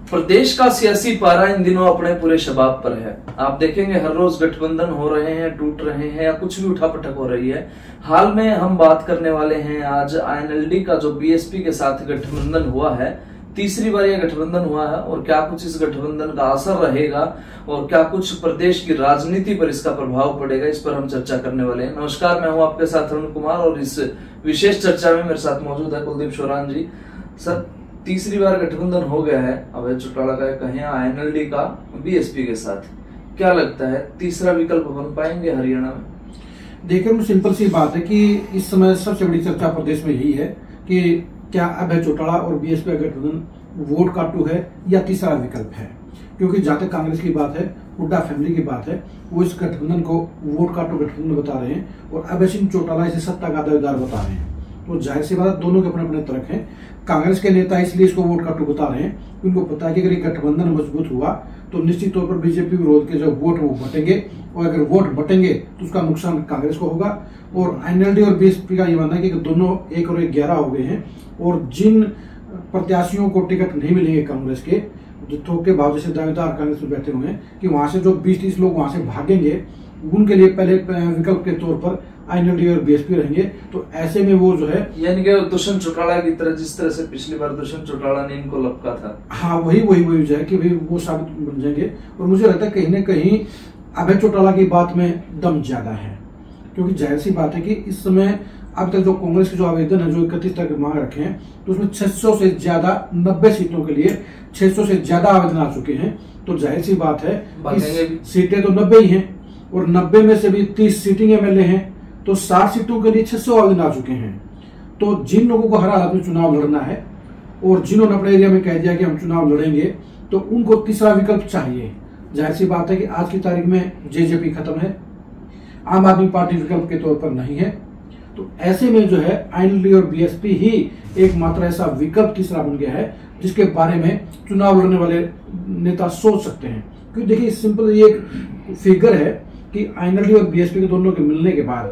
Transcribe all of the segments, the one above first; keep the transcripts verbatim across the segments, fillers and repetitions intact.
प्रदेश का सियासी पारा इन दिनों अपने पूरे शबाब पर है। आप देखेंगे हर रोज गठबंधन हो रहे हैं, टूट रहे हैं या कुछ भी उठापटक हो रही है। हाल में हम बात करने वाले हैं आज आईएनएलडी का जो बीएसपी के साथ गठबंधन हुआ है, तीसरी बार यह गठबंधन हुआ है और क्या कुछ इस गठबंधन का असर रहेगा और क्या कुछ प्रदेश की राजनीति पर इसका प्रभाव पड़ेगा, इस पर हम चर्चा करने वाले हैं। नमस्कार, मैं हूं आपके साथ अरुण कुमार और इस विशेष चर्चा में मेरे साथ मौजूद है कुलदीप शोरान जी। सर, तीसरी बार गठबंधन हो गया है अभय चौटाला का कहें आईएनएलडी का बीएसपी के साथ, क्या लगता है तीसरा विकल्प बन पाएंगे हरियाणा में? देखिए, सिंपल सी बात है कि इस समय सबसे बड़ी चर्चा प्रदेश में यही है कि क्या अभय चौटाला और बीएसपी का गठबंधन वोट काटू है या तीसरा विकल्प है। क्योंकि जहां तक कांग्रेस की बात है, हुड्डा फैमिली की बात है, वो इस गठबंधन को वोट काटू गठबंधन बता रहे हैं और अभय सिंह चौटाला इसे सत्ता का दावेदार बता रहे हैं। तो जाहिर सी बात, दोनों के अपने अपने तर्क हैं। कांग्रेस के नेता इसलिए इसको वोट काटू बता रहे हैं, उनको पता है कि अगर ये गठबंधन मजबूत हुआ तो निश्चित तौर पर बीजेपी विरोध के जो वोट वो बटेंगे और अगर वोट बटेंगे तो उसका नुकसान कांग्रेस को होगा। और आईएनएलडी और बीएसपी का ये मानना है कि दोनों एक और एक ग्यारह हो गए हैं और जिन प्रत्याशियों को टिकट नहीं मिलेंगे कांग्रेस के, जो थोक के भाव जैसे दावेदार कांग्रेस में बैठे हुए हैं, कि वहां से जो बीस तीस लोग वहां से भागेंगे, उनके लिए पहले विकल्प के तौर पर आईएनएलडी और बीएसपी रहेंगे। तो ऐसे में वो जो है, यानी कि दुष्यंत चौटाला की तरह, जिस तरह से पिछली बार दुष्यंत चौटाला ने इनको लपका था, हाँ वही वही वही जो है कि भाई वो साबित बन जाएंगे। और मुझे लगता है कहीं ना कहीं अभय चौटाला की बात में दम ज्यादा है, क्योंकि जाहिर सी बात है कि इस समय अब तक जो कांग्रेस के जो आवेदन है, जो इकतीस तक मांग रखे हैं, तो उसमें छह सौ से ज्यादा नब्बे सीटों के लिए छह सौ से ज्यादा आवेदन आ चुके हैं। तो जाहिर सी बात है सीटें तो नब्बे ही हैं और नब्बे में से भी तीस सीटिंग एमएलए हैं, तो साठ सीटों के लिए छह सौ आवेदन आ चुके हैं। तो जिन लोगों को हर हालत में चुनाव लड़ना है और जिन्होंने अपने एरिया में कह दिया कि हम चुनाव लड़ेंगे, तो उनको तीसरा विकल्प चाहिए। जाहिर सी बात है कि आज की तारीख में जेजेपी खत्म है, आम आदमी पार्टी विकल्प के तौर पर नहीं है। तो ऐसे में जो है आईएनएलडी और बीएसपी ही एकमात्र ऐसा विकल्प तीसरा बन गया है जिसके बारे में चुनाव लड़ने वाले नेता सोच सकते हैं। क्योंकि देखिए, सिंपल ये एक फिगर है कि आईएनएलडी और बीएसपी के दोनों के मिलने के बाद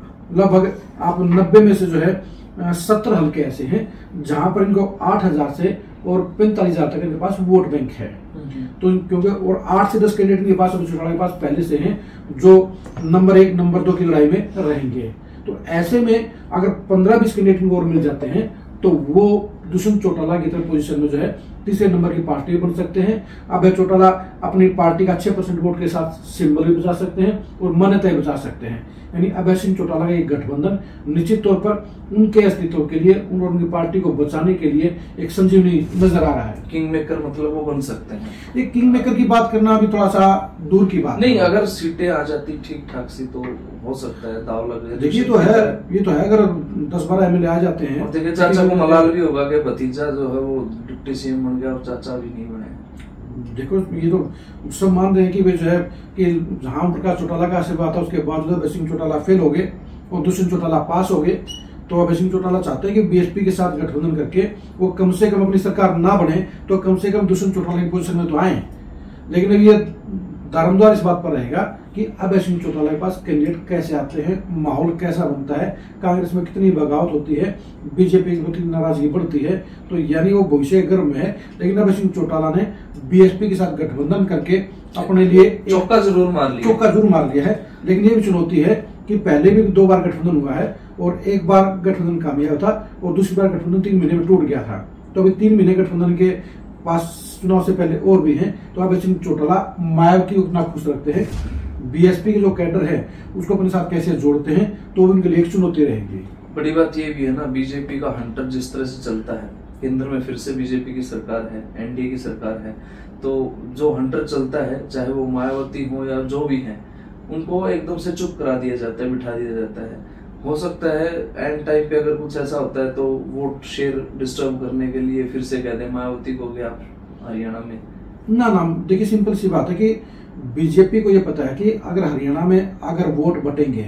लगभग आप नब्बे में से जो है सत्तर हल्के ऐसे हैं जहां पर इनको आठ हजार से और पैंतालीस हजार तक इनके पास वोट बैंक है। तो क्योंकि और आठ से दस कैंडिडेट के पास चौटाला के पास पहले से हैं जो नंबर एक नंबर दो की लड़ाई में रहेंगे। तो ऐसे में अगर पंद्रह बीस कैंडिडेट को और मिल जाते हैं तो वो दुष्यंत चौटाला की तरह पोजीशन में जो है तीसरे नंबर की पार्टी बन सकते हैं। अभय चौटाला अपनी पार्टी का छह परसेंट वोट के साथ सिंबल भी बचा सकते हैं और मान्यता बचा सकते हैं। यानी अभय सिंह चौटाला का एक गठबंधन निश्चित तौर पर उनके अस्तित्व के लिए, उन उनकी पार्टी को बचाने के लिए एक संजीवनी नजर आ रहा है। किंग मेकर मतलब वो बन सकते हैं। ये किंग मेकर की बात करना अभी थोड़ा सा दूर की बात नहीं, अगर सीटें आ जाती ठीक ठाक सी तो हो सकता है, दाव लग जाए। देखिए तो है, ये तो है, अगर दस बारह एमएलए आ जाते हैं। देखिए, चाचा को मलाल भी होगा कि भतीजा जो है वो डिप्टी सीएम बन गया और चाचा भी नहीं बने। देखो, ये तो सब मान रहे हैं कि वे जो है कि जहां प्रकाश चौटाला का आशीर्वाद था, उसके बावजूद अभय सिंह चौटाला फेल हो गए और दुष्यंत चौटाला पास हो गए। तो अभय सिंह चौटाला चाहते हैं कि बीएसपी के साथ गठबंधन करके वो कम से कम अपनी सरकार ना बने तो कम से कम दुष्यंत चौटाला की पोजीशन में तो आए। लेकिन अब ये दारोमदार इस बात पर रहेगा कि अभय सिंह चौटाला के पास कैंडिडेट कैसे आते हैं, माहौल कैसा बनता है, कांग्रेस में कितनी बगावत होती है, बीजेपी की कितनी नाराजगी बढ़ती है। तो यानी वो भविष्य गर्म है। लेकिन अभय सिंह चौटाला ने बीएसपी के साथ गठबंधन करके अपने लिए चौका जरूर मार लिया चौका जरूर मार लिया है। लेकिन ये भी चुनौती है कि पहले भी दो बार गठबंधन हुआ है और एक बार गठबंधन कामयाब था और दूसरी बार गठबंधन तीन महीने में टूट गया था। तो अभी तीन महीने गठबंधन के पास चुनाव से पहले और भी हैं। तो अभय सिंह चौटाला मायावती को उतना खुश रखते हैं, बीएसपी के जो कैडर है उसको अपने साथ कैसे जोड़ते हैं, तो उनके लिए एक चुनौती रहेगी। बड़ी बात ये भी है ना, बीजेपी का हंटर जिस तरह से चलता है, केंद्र में फिर से बीजेपी की सरकार है, एनडीए की सरकार है, तो जो हंटर चलता है, चाहे वो मायावती हो या जो भी है, उनको एकदम से चुप करा दिया जाता है, बिठा दिया जाता है। हो सकता है एंड टाइम पे अगर कुछ ऐसा होता है तो वोट शेयर डिस्टर्ब करने के लिए फिर से कह दे मायावती को गया हरियाणा में। ना ना देखिए, सिंपल सी बात है कि बीजेपी को यह पता है कि अगर हरियाणा में अगर वोट बटेंगे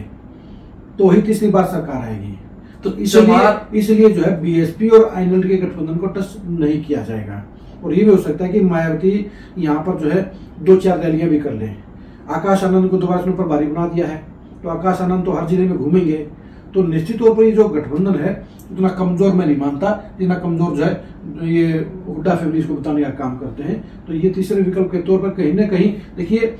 तो ही तीसरी बार सरकार आएगी। तो इसलिए इसलिए जो है बीएसपी और आईएनएलडी के गठबंधन को टच नहीं किया जाएगा। और ये भी हो सकता है कि मायावती यहाँ पर जो है दो चार रैलियां भी कर लें। आकाश आनंद को दोबारा प्रभारी बना दिया है, तो आकाश आनंद तो हर जिले में घूमेंगे, तो निश्चित तौर पर ये जो गठबंधन है उतना कमजोर मैं नहीं मानता, जितना कमजोर जो है ये हुड्डा फैमिली इसको बताने का काम करते हैं। तो ये तीसरे विकल्प के तौर पर कहीं ना कहीं देखिए,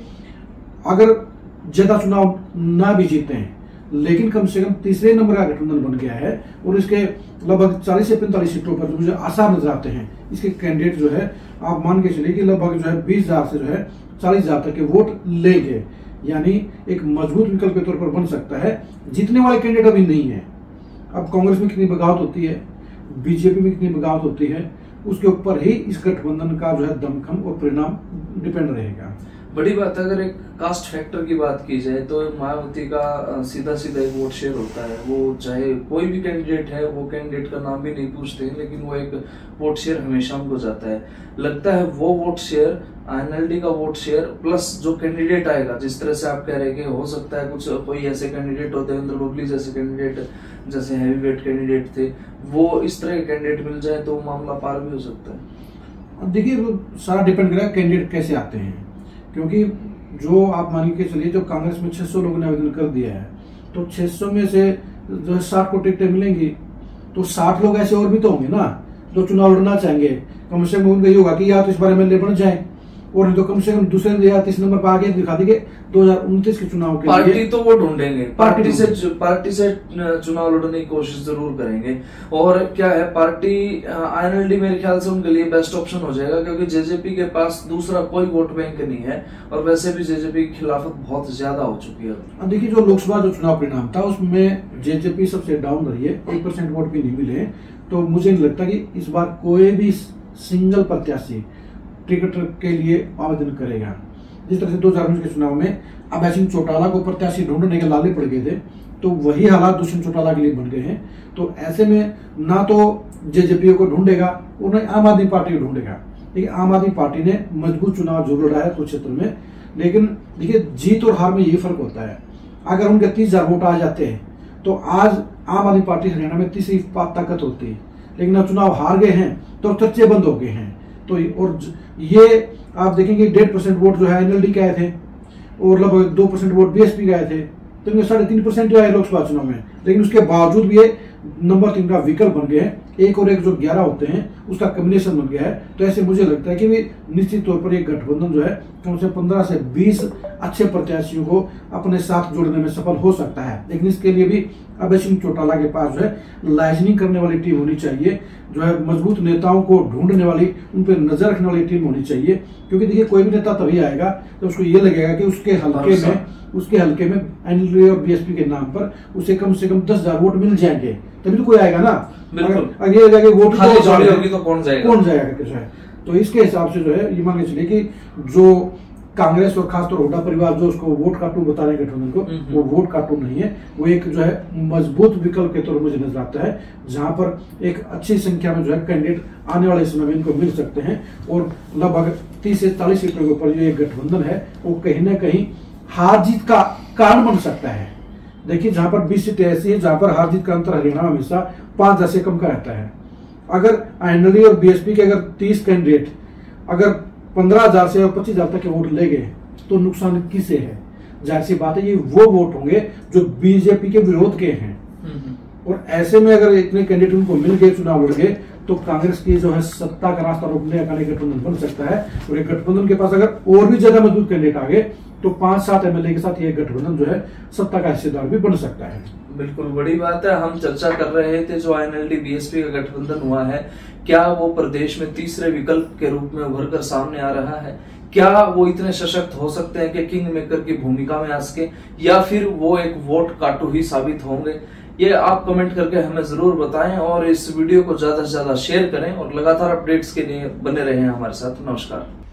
अगर ज्यादा चुनाव ना भी जीते हैं लेकिन कम से कम तीसरे नंबर का गठबंधन बन गया है और इसके लगभग चालीस से पैंतालीस सीटों पर मुझे आसार नजर आते हैं। इसके कैंडिडेट जो है आप मान के चलिए कि लगभग जो है बीस हजार से जो है चालीस हजार तक के वोट लेंगे, यानी एक मजबूत विकल्प के तौर पर बन सकता है। जीतने वाले कैंडिडेट अभी नहीं है। अब कांग्रेस में कितनी बगावत होती है, बीजेपी में कितनी बगावत होती है, उसके ऊपर ही इस गठबंधन का जो है दमखम और परिणाम डिपेंड रहेगा। बड़ी बात है, अगर एक कास्ट फैक्टर की बात की जाए तो मायावती का सीधा सीधा एक वोट शेयर होता है। वो चाहे कोई भी कैंडिडेट है, वो कैंडिडेट का नाम भी नहीं पूछते, लेकिन वो एक वोट शेयर हमेशा उनको जाता है। लगता है वो वोट शेयर, आईएनएलडी का वोट शेयर प्लस जो कैंडिडेट आएगा, जिस तरह से आप कह रहे हैं कि हो सकता है कुछ कोई ऐसे कैंडिडेट होते हैं, देवेंद्र बबली जैसे कैंडिडेट, जैसे हैवी वेट कैंडिडेट थे, वो इस तरह के कैंडिडेट मिल जाए तो मामला पार भी हो सकता है। देखिए सारा डिपेंड करेगा कैंडिडेट कैसे आते हैं, क्योंकि जो आप मान के चलिए जो कांग्रेस में छह सौ लोगों ने आवेदन कर दिया है, तो छह सौ में से जो है साठ को टिकटें मिलेंगी, तो साठ लोग ऐसे और भी तो होंगे ना जो चुनाव लड़ना चाहेंगे। कम से कम उनका ये होगा कि या तो इस बार एमएलए बन जाए, और नहीं तो कम से कम दूसरे या तीसरे नंबर पर आगे दिखा देंगे दो हजार उनतीस के चुनाव के पार्टी लिए। तो वो ढूंढेंगे, पार्टी से पार्टी से चुनाव लड़ने की कोशिश जरूर करेंगे। और क्या है, पार्टी आईएनएलडी मेरे ख्याल से उनके लिए बेस्ट ऑप्शन हो जाएगा, क्योंकि जेजेपी के पास दूसरा कोई वोट बैंक नहीं है और वैसे भी जेजेपी की खिलाफत बहुत ज्यादा हो चुकी है। देखिए जो लोकसभा जो चुनाव परिणाम था उसमें जेजेपी सबसे डाउन रही है, एक परसेंट वोट भी नहीं मिले। तो मुझे नहीं लगता कि इस बार कोई भी सिंगल प्रत्याशी टिकट के लिए आवेदन करेगा। जिस तरह से दो हजार उन्नीस के चुनाव में अभय सिंह चौटाला को प्रत्याशी ढूंढने के लाले पड़ गए थे, तो वही हालात दुष्यंत चौटाला के लिए बन गए हैं। तो ऐसे में ना तो जेजेपी को ढूंढेगा और न आम आदमी पार्टी को ढूंढेगा। लेकिन आम आदमी पार्टी ने मजबूत चुनाव जरूर लड़ा है कुछ क्षेत्र में, लेकिन देखिए जीत और हार में ये फर्क होता है। अगर उनके तीस हजार वोट आ जाते हैं तो आज आम आदमी पार्टी हरियाणा में तीसरी ताकत होती है, लेकिन अब चुनाव हार गए हैं तो चर्चे बंद हो गए हैं। तो और ये आप देखेंगे डेढ़ परसेंट वोट जो है एनएलडी के आए थे और लगभग दो परसेंट वोट बीएसपी के आए थे, तो इनके साढ़े तीन परसेंट आए लोकसभा चुनाव में। लेकिन उसके बावजूद भी ये नंबर तीन का विकल्प बन गए हैं। एक और एक जो ग्यारह होते हैं उसका कॉम्बिनेशन बन गया है। तो ऐसे मुझे लगता है कि भी निश्चित तौर पर ये गठबंधन जो है कम से पंद्रह से बीस अच्छे प्रत्याशियों को अपने साथ जोड़ने में सफल हो सकता है। लेकिन इसके लिए भी अभय सिंह चौटाला के पास जो है लाइजनिंग करने वाली टीम होनी चाहिए, जो है मजबूत नेताओं को ढूंढने वाली, उन पर नजर रखने वाली टीम होनी चाहिए। क्योंकि देखिए कोई भी नेता तभी आएगा तो उसको ये लगेगा कि उसके हल्के में उसके हल्के में एनएलडी और बीएसपी के नाम पर उसे कम से कम दस हजार वोट मिल जाएंगे, तभी तो कोई आएगा ना। अगर ये जाके वोट होगी तो कौन जाएगा कौन जाएगा कैसे है। तो इसके हिसाब से जो है ये मान के चलिए कि जो कांग्रेस और खासतौर हुड्डा परिवार जो उसको वोट कार्टून बता रहे हैं गठबंधन को, वो वोट कार्टून नहीं है, वो एक जो है मजबूत विकल्प के तौर पर मुझे नजर आता है, जहां पर एक अच्छी संख्या में जो है कैंडिडेट आने वाले समय में इनको मिल सकते हैं। और लगभग तीस से चालीस सीटों के ऊपर जो एक गठबंधन है वो कहीं ना कहीं हार जीत का कारण बन सकता है। देखिए जहां पर बीस सीटें ऐसी है जहां पर हार जीत का अंतर हरियाणा में हमेशा पांच हजार से कम का रहता है। अगर आईएनएलडी और बीएसपी के अगर तीस कैंडिडेट अगर पंद्रह हजार से और पच्चीस हजार तक के वोट ले गए तो नुकसान किसे है? जाहिर सी बात है ये वो वोट होंगे जो बीजेपी के विरोध के हैं। और ऐसे में अगर इतने कैंडिडेट उनको मिल गए, चुनाव लड़ गए, तो कांग्रेस की जो है सत्ता का रास्ता रोकने का गठबंधन बन सकता है। और एक गठबंधन के पास अगर और भी ज्यादा मजबूत कैंडिडेट आ गए तो पांच सात एमएलए के साथ ये गठबंधन जो है सत्ता का हिस्सेदार भी बन सकता है। बिल्कुल बड़ी बात है। हम चर्चा कर रहे थे जो आईएनएलडी बीएसपी का गठबंधन हुआ है, क्या वो प्रदेश में तीसरे विकल्प के रूप में उभर कर सामने आ रहा है? क्या वो इतने सशक्त हो सकते हैं कि किंग मेकर की भूमिका में आ सके, या फिर वो एक वोट काटू ही साबित होंगे? ये आप कमेंट करके हमें जरूर बताएं और इस वीडियो को ज्यादा से ज्यादा शेयर करें और लगातार अपडेट्स के लिए बने रहें हमारे साथ। नमस्कार।